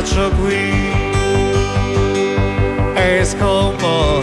faccio qui? Esco un po'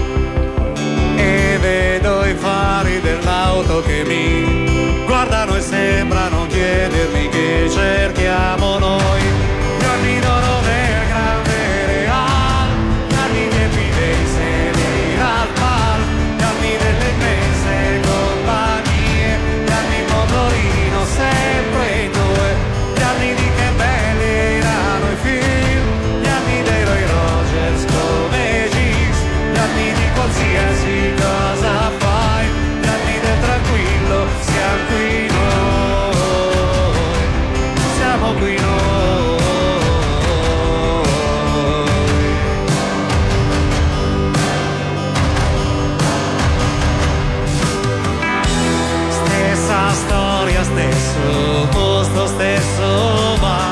e vedo i fari dell'auto che mi guardano e sembrano chiedermi che cerchiamo noi. Gli anni d'oro del grande real, gli anni tempi dei sedi al bar, gli anni delle immense compagnie, gli anni motorino sempre in due, gli anni di che belli erano i film, gli anni dei Roy Rogers come Giggs, gli anni di qualsiasi cosa fai, gli anni del tranquillo, siamo qui noi, siamo qui noi. Stessa storia, stesso posto, stesso bar.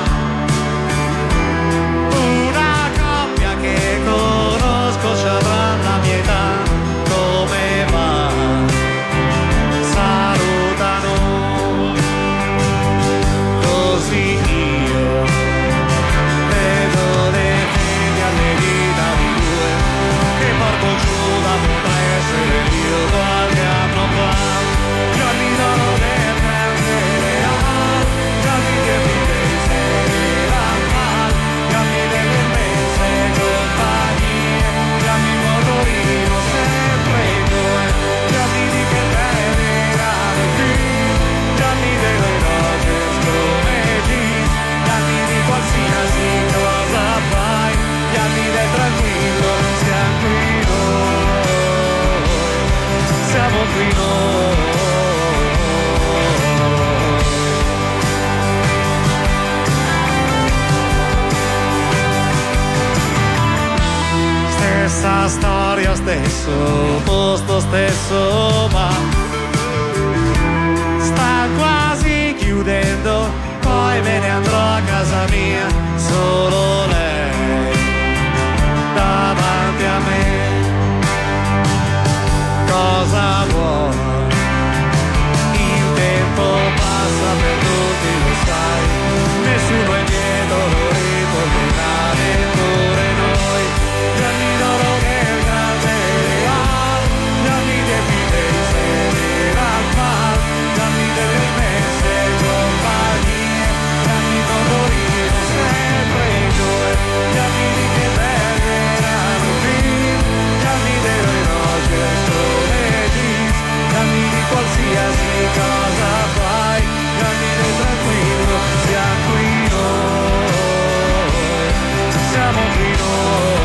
Una coppia che conosco ci avrà la mia età, come va? Salutano, così io vedo le figlie alle dita di due che porto giù da potrà essere io qualche anno fa. Gli anni d'oro del grande real, gli anni che vive in serie al mar, gli anni delle immense compagnie, gli anni motorino sempre in due, gli anni di che belli erano i film, gli anni dei Roy Rogers come Giggs, gli anni di qualsiasi cosa fai, gli anni del tranquillo, siamo qui noi, siamo qui noi. Stessa storia, stesso posto, stesso ma sta quasi chiudendo, poi me ne andrò a casa mia, solo lei davanti a me. Cosa vuoi? Il tempo passa per tutti, lo sai, nessuno è dietro, lo ritornerà neppure noi. Gli anni d'oro del grande real, gli anni di evidenze al mar, gli anni delle immense compagnie, gli anni motorino sempre in due, gli anni di che belli erano i film, gli anni dei Roy Rogers come Giggs, gli anni di qualsiasi cosa fai, gli anni del tranquillo, siamo qui noi, siamo qui noi.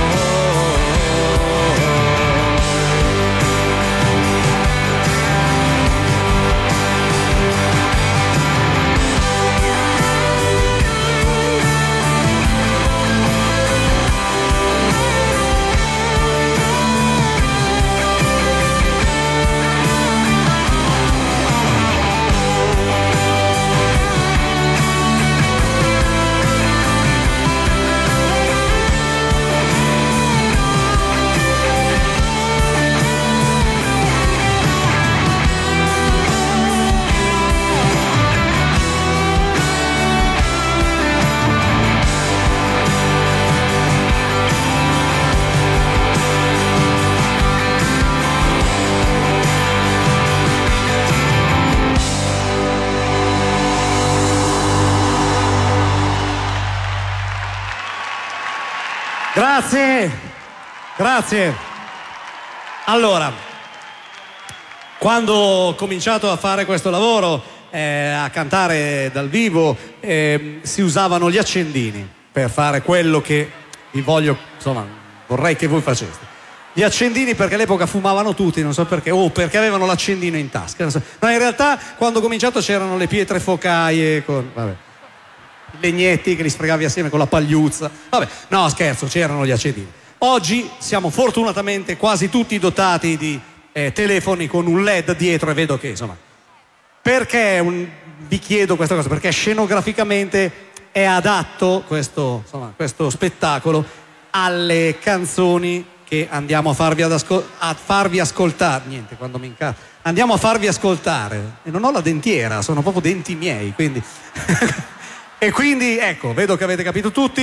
Grazie, grazie. Allora, quando ho cominciato a fare questo lavoro, a cantare dal vivo, si usavano gli accendini per fare quello che vi voglio, insomma, vorrei che voi faceste. Gli accendini perché all'epoca fumavano tutti, non so perché, o perché avevano l'accendino in tasca. Non so. No, in realtà quando ho cominciato c'erano le pietre focaie con, vabbè, i legnetti che li sfregavi assieme con la pagliuzza. Vabbè, no, scherzo, c'erano gli accendini. Oggi siamo fortunatamente quasi tutti dotati di telefoni con un LED dietro e vedo che, insomma, perché vi chiedo questa cosa? Perché scenograficamente è adatto questo spettacolo alle canzoni che andiamo a farvi ascoltare. Niente, quando mi incazzo. Andiamo a farvi ascoltare. E non ho la dentiera, sono proprio denti miei, quindi... E quindi, ecco, vedo che avete capito tutti.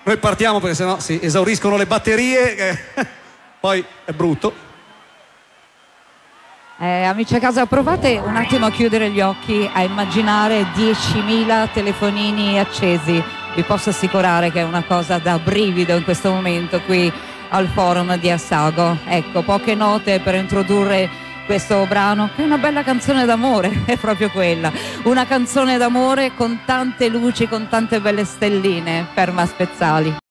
Noi partiamo perché sennò si esauriscono le batterie, poi è brutto. Amici a casa, provate un attimo a chiudere gli occhi, a immaginare 10.000 telefonini accesi. Vi posso assicurare che è una cosa da brivido in questo momento qui al forum di Assago. Ecco, poche note per introdurre questo brano, che è una bella canzone d'amore, è proprio quella. Una canzone d'amore con tante luci, con tante belle stelline per Maspezzali.